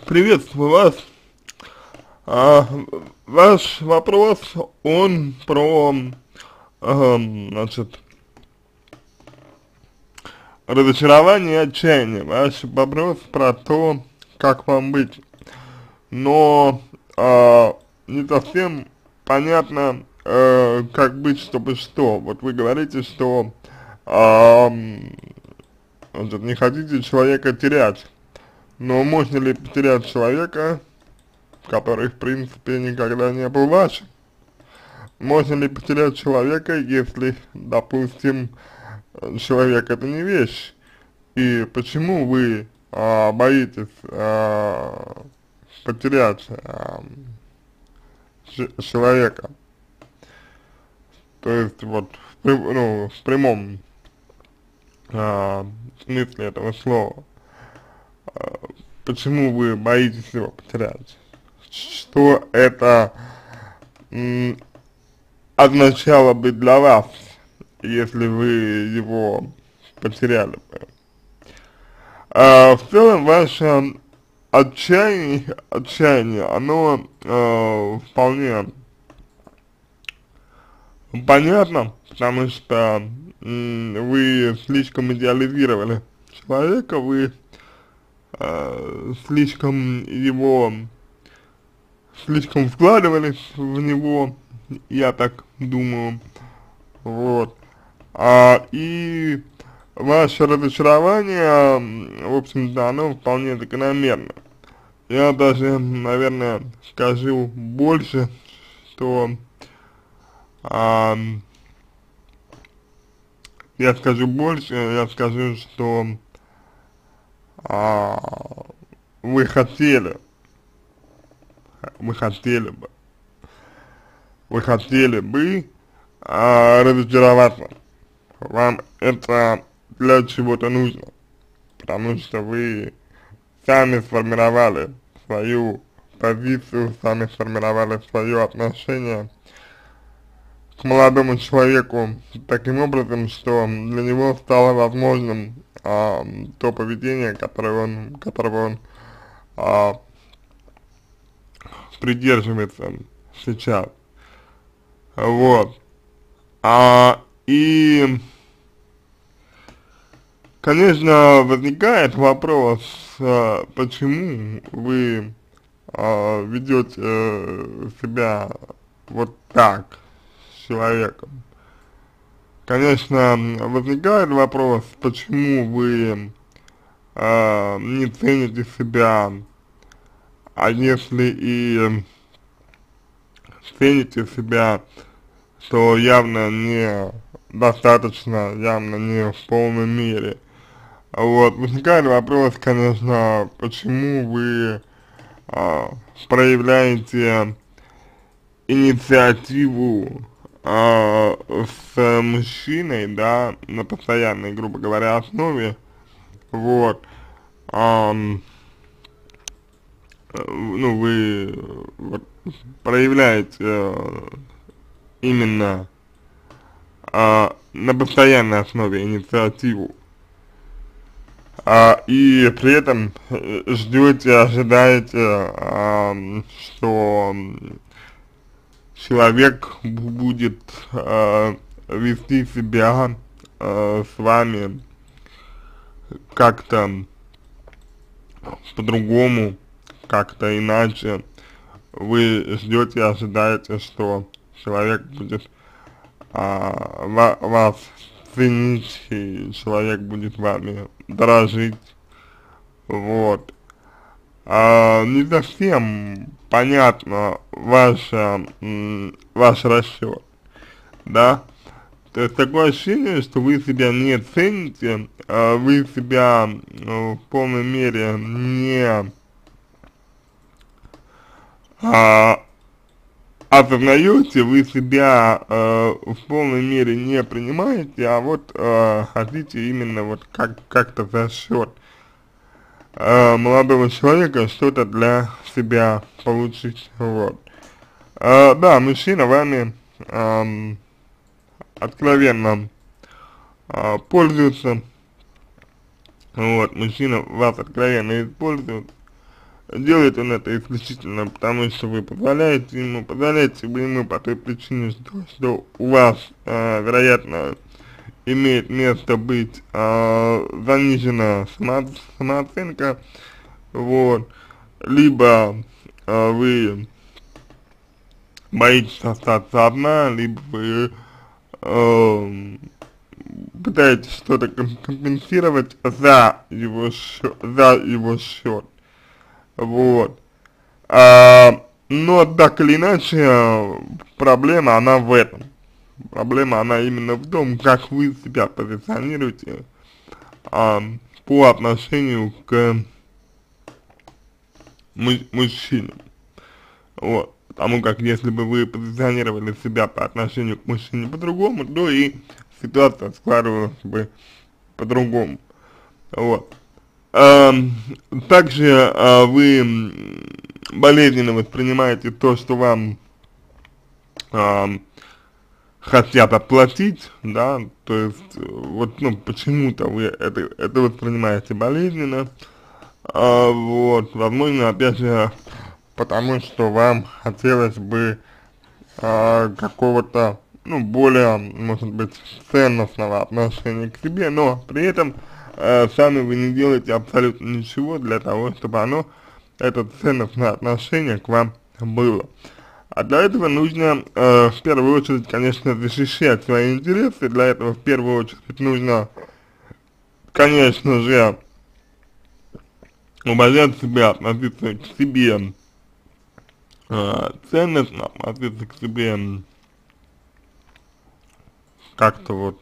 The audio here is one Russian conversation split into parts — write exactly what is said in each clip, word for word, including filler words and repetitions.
Приветствую вас. А, ваш вопрос, он про, ам, значит, разочарование и отчаяние. Ваш вопрос про то, как вам быть. Но а, не совсем понятно, э, как быть, чтобы что. Вот вы говорите, что ам, значит, не хотите человека терять. Но можно ли потерять человека, который, в принципе, никогда не был вашим? Можно ли потерять человека, если, допустим, человек это не вещь? И почему вы а, боитесь а, потерять а, человека? То есть вот, в, ну, в прямом а, смысле этого слова. А, почему вы боитесь его потерять? Что это м, означало бы для вас, если вы его потеряли бы? А, в целом, ваше отчаяние, отчаяние, оно э, вполне понятно, потому что м, вы слишком идеализировали человека, вы э, слишком его, слишком вкладывались в него, я так думаю, вот. А, и ваше разочарование, м, в общем-то, оно вполне закономерно. Я даже, наверное, скажу больше, что а, я скажу больше, я скажу, что а, вы хотели, вы хотели бы, вы хотели бы а, разочароваться. Вам это для чего-то нужно, потому что вы сами сформировали свою позицию, сами сформировали свое отношение к молодому человеку таким образом, что для него стало возможным а, то поведение, которое он, которого он а, придерживается сейчас. Вот. А, и, конечно, возникает вопрос, а, почему вы а, ведете э, себя вот так с человеком. Конечно, возникает вопрос, почему вы э, не цените себя, а если и цените себя, то явно не достаточно, явно не в полной мере. Вот, возникает вопрос, конечно, почему вы э, проявляете инициативу а, с мужчиной, да, на постоянной, грубо говоря, основе, вот, а, ну, вы вот, проявляете а, именно а, на постоянной основе инициативу, а, и при этом ждете, ожидаете, а, что человек будет э, вести себя э, с вами как-то по-другому, как-то иначе. Вы ждете, ожидаете, что человек будет а, ва вас ценить, и человек будет вами дорожить, вот. А, не совсем понятно ваше, ваш расчет, да, то есть такое ощущение, что вы себя не цените, а вы себя ну, в полной мере не а, осознаете, вы себя а, в полной мере не принимаете, а вот а, хотите именно вот как, как-то за счет а, молодого человека что-то для себя получить, вот. А, да, мужчина вами ам, откровенно а, пользуется, вот, мужчина вас откровенно использует, делает он это исключительно потому, что вы позволяете ему, позволяете вы ему по той причине, что, что у вас, э, вероятно, имеет место быть э, занижена само, самооценка, вот, либо э, вы боитесь остаться одна, либо вы э, пытаетесь что-то компенсировать за его счет, за его счет, вот. А, но так или иначе, проблема она в этом. Проблема она именно в том, как вы себя позиционируете а, по отношению к му мужчине. Вот. Потому как если бы вы позиционировали себя по отношению к мужчине по-другому, то и ситуация складывалась бы по-другому. Вот. А, также а, вы болезненно воспринимаете то, что вам а, хотят оплатить, да, то есть вот, ну, почему-то вы это, это воспринимаете болезненно, а, вот, возможно, опять же, потому что вам хотелось бы а, какого-то, ну, более, может быть, ценностного отношения к себе, но при этом а, сами вы не делаете абсолютно ничего для того, чтобы оно, это ценностное отношение к вам было. А для этого нужно, э, в первую очередь, конечно, защищать свои интересы. Для этого, в первую очередь, нужно, конечно же, уважать себя, относиться к себе э, ценностно, относиться к себе как-то вот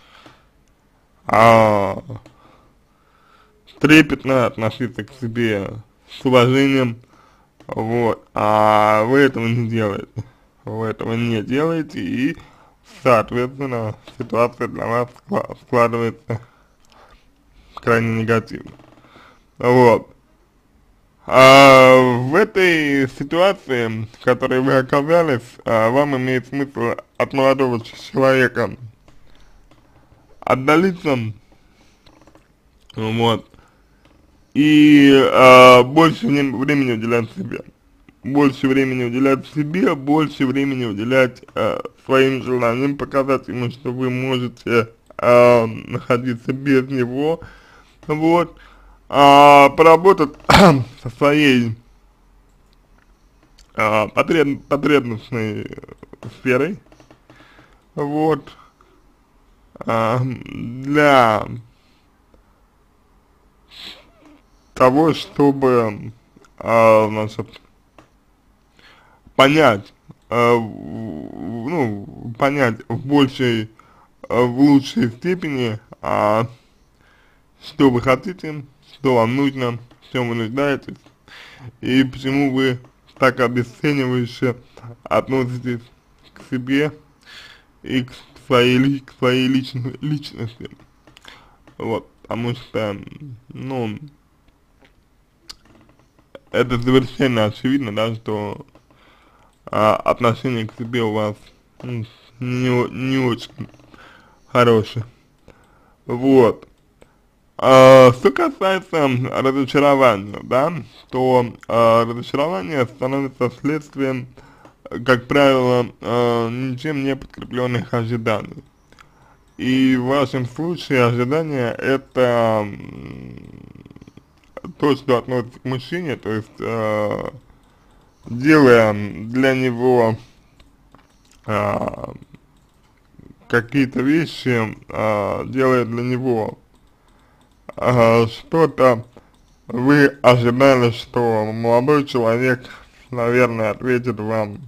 а, трепетно, относиться к себе с уважением. Вот, а вы этого не делаете, вы этого не делаете, и, соответственно, ситуация для вас складывается крайне негативно. Вот. А в этой ситуации, в которой вы оказались, а, вам имеет смысл от молодого человека отдалиться, вот, и э, больше времени уделять себе, больше времени уделять себе, больше времени уделять э, своим желаниям, показать ему, что вы можете э, находиться без него, вот, а, поработать со своей э, потреб, потребностной сферой, вот, э, для того, чтобы, а, значит, понять, а, в, ну, понять в большей, а, в лучшей степени, а, что вы хотите, что вам нужно, в чем вы нуждаетесь, и почему вы так обесценивающе относитесь к себе и к своей, к своей личной, личности. Вот, потому что, ну, это совершенно очевидно, да, что а, отношение к себе у вас ну, не, не очень хорошее. Вот. А, что касается разочарования, да, то а, разочарование становится следствием, как правило, а, ничем не подкрепленных ожиданий. И в вашем случае ожидания это то, что относится к мужчине, то есть э, делая для него э, какие-то вещи, э, делая для него э, что-то, вы ожидали, что молодой человек, наверное, ответит вам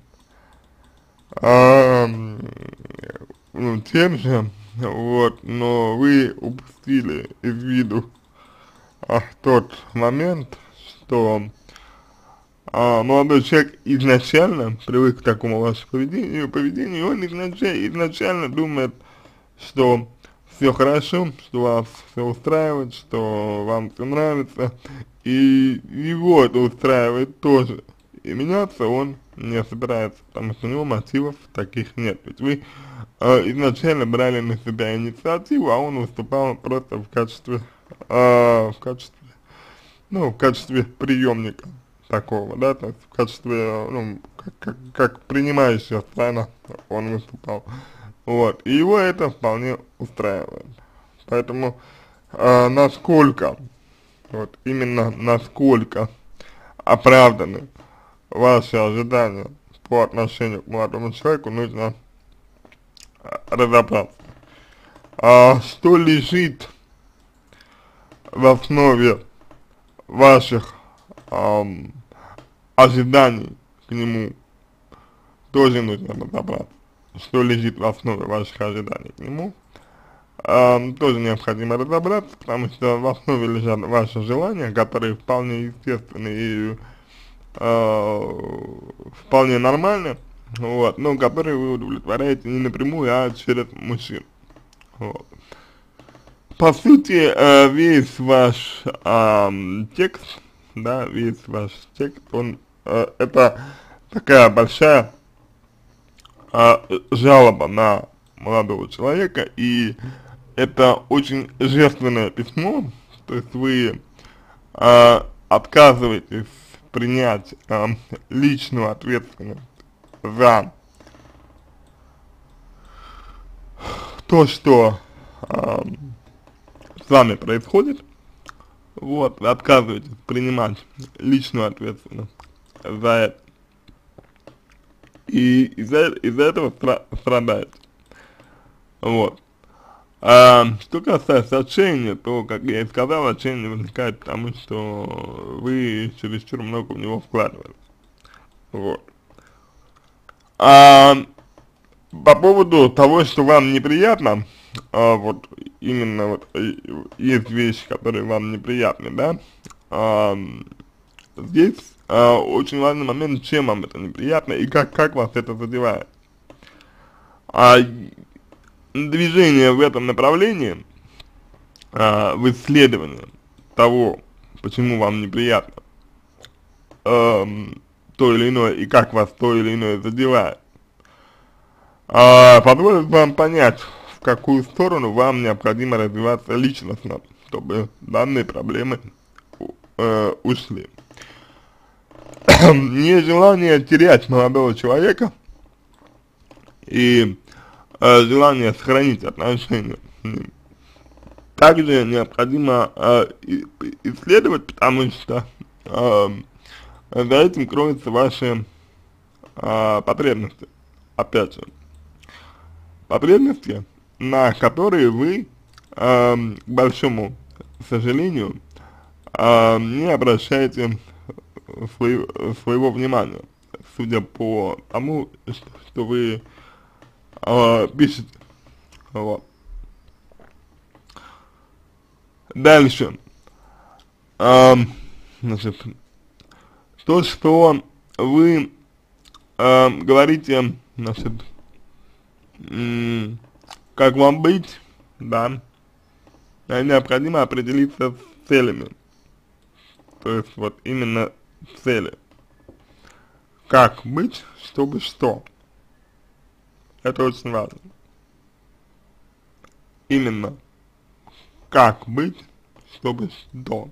э, ну, тем же, вот, но вы упустили из виду а, тот момент, что а, молодой человек изначально привык к такому вашему поведению, поведению, он изначально, изначально думает, что все хорошо, что вас все устраивает, что вам все нравится, и его это устраивает тоже, и меняться он не собирается, потому что у него мотивов таких нет, ведь вы э, изначально брали на себя инициативу, а он выступал просто в качестве, э, в качестве, ну, в качестве приемника. такого, да, то есть в качестве, ну, как, как, как принимающая страна он выступал, вот, и его это вполне устраивает, поэтому э, насколько, вот, именно насколько оправданы ваши ожидания по отношению к молодому человеку, нужно э, разобраться. А что лежит в основе ваших эм, ожиданий к нему, тоже нужно разобраться. Что лежит в основе ваших ожиданий к нему, эм, тоже необходимо разобраться, потому что в основе лежат ваши желания, которые вполне естественны и э, вполне нормальны, вот, но которые вы удовлетворяете не напрямую, а через мужчин. Вот. По сути, э, весь ваш э, текст, да, весь ваш текст, он, э, это такая большая э, жалоба на молодого человека, и это очень жертвенное письмо, то есть вы э, отказываетесь принять э, личную ответственность за то, что э, с вами происходит, вот, вы отказываетесь принимать личную ответственность за это, и из-за из этого стра страдаете, вот. А что касается отчаяния, то, как я и сказал, отчаяние возникает потому, что вы чересчур много в него вкладывали, вот. А по поводу того, что вам неприятно, а, вот именно вот есть вещи, которые вам неприятны, да, а, здесь а, очень важный момент, чем вам это неприятно и как, как вас это задевает. А движение в этом направлении, а, в исследовании того, почему вам неприятно а, то или иное и как вас то или иное задевает, а, позволит вам понять, в какую сторону вам необходимо развиваться личностно, чтобы данные проблемы э, ушли. Нежелание терять молодого человека и э, желание сохранить отношения также необходимо э, исследовать, потому что э, за этим кроются ваши э, потребности, опять же. Потребности, на которые вы, э, к большому сожалению, э, не обращаете свой, своего внимания, судя по тому, что вы э, пишете. Вот. Дальше. Э, значит, то, что вы э, говорите, значит, как вам быть, да, необходимо определиться с целями, то есть вот именно цели, как быть, чтобы что, это очень важно, именно как быть, чтобы что,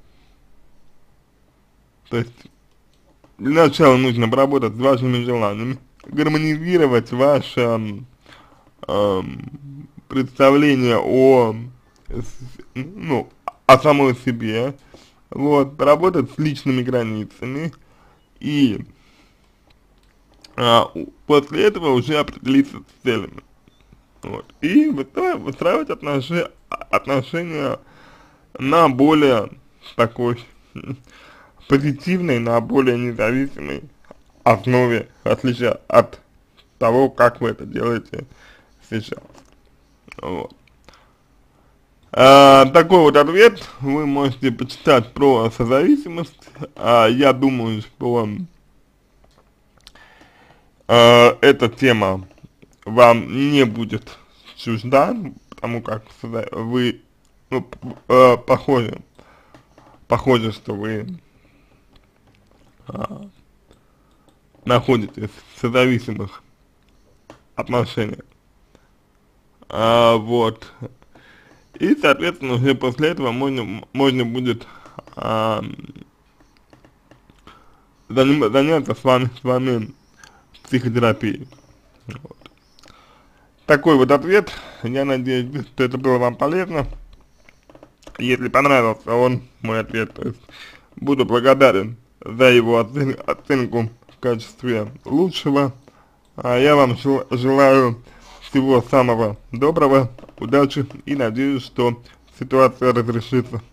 то есть для начала нужно поработать с вашими желаниями, гармонизировать ваше Эм, представление о, ну, о самой себе, вот, поработать с личными границами и а, после этого уже определиться с целями, вот, и выстраивать, выстраивать отношения, отношения на более такой позитивной, на более независимой основе, в отличие от того, как вы это делаете сейчас. Вот. А, такой вот ответ вы можете почитать про созависимость. А, я думаю, что а, эта тема вам не будет чужда, потому как вы, ну, а, похоже, похоже, что вы а, находитесь в созависимых отношениях. А, вот, и, соответственно, уже после этого можно, можно будет а, заним, заняться с вами, с вами психотерапией. Вот. Такой вот ответ, я надеюсь, что это было вам полезно. Если понравился он, мой ответ, то есть буду благодарен за его оцен оценку в качестве лучшего. А я вам жел желаю всего самого доброго, удачи и надеюсь, что ситуация разрешится.